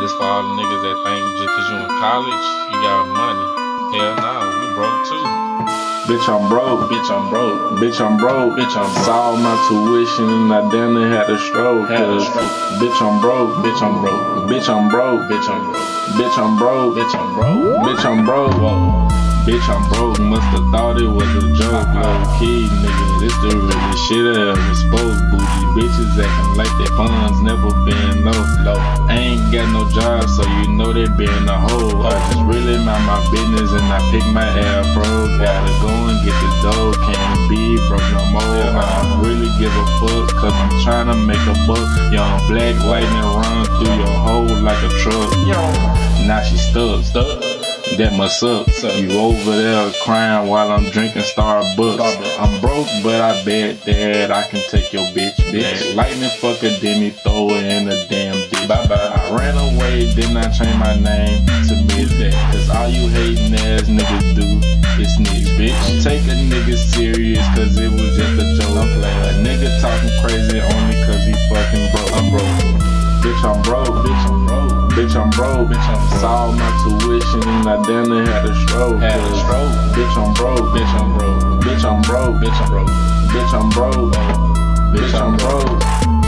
This for all the niggas that think just cause you in college, you got money. Hell nah, we broke too. Bitch, I'm broke. Bitch, I'm broke. Bitch, I'm broke. Bitch, I'm broke. Saw my tuition and I damn near had a stroke. Bitch, I'm broke. Bitch, I'm broke. Bitch, I'm broke. Bitch, I'm broke. Bitch, I'm broke. Bitch, I'm broke. Bitch, I'm broke. Bitch, I'm broke. Musta thought it was a joke. Low key, nigga, this the really shit I ever spoke. Bougie bitches acting like their funds never been low. I ain't got no job, so you know they been a hoe. I just really mind my business and I pick my afro. Gotta go and get the dough. Can't be broke no more. I don't really give a fuck, cause I'm tryna make a buck. Young black lightning run through your hole like a truck. Now she stuck. That must suck. You over there crying while I'm drinking Starbucks. I'm broke, but I bet that I can take your bitch. Lightning fuck her, then he throw her in a damn ditch. I ran away, then I changed my name to Miss That. Cause all you hating ass niggas do is snitch, bitch. Take a nigga serious, cause it was just a joke. A nigga talking crazy only cause he fucking broke. I'm broke. Bitch, I'm broke. Bitch, I'm broke. Bitch, I'm broke. Bitch, I'm saw my tuition and I damn near had a stroke. Bitch, I'm broke. Bitch, I'm broke. Bitch, I'm broke. Bitch, I'm broke. Bitch, I'm broke. Bitch, I'm broke.